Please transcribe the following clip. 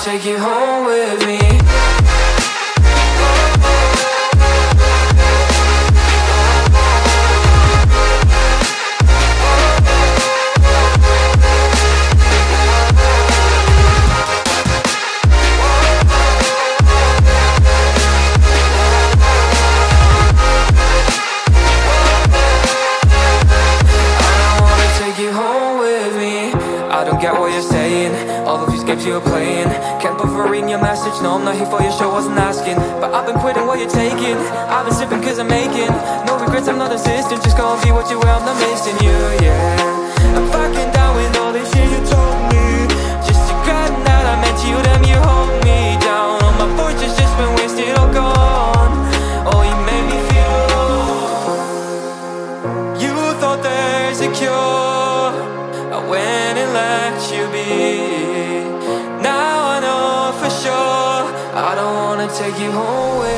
take you home with me. You're playing, can't bother reading your message. No, I'm not here for your show, wasn't asking. But I've been quitting what you're taking. I've been sipping cause I'm making no regrets, I'm not insistent. Just go and be what you were, I'm not missing you, yeah. I'm fucking down with all this shit you told me. Just to grab that I meant you, damn you hold me down. All my voice has just been wasted or gone. Oh, you made me feel low. You thought there's a cure, I went and let you be. Now I know for sure I don't wanna take you home with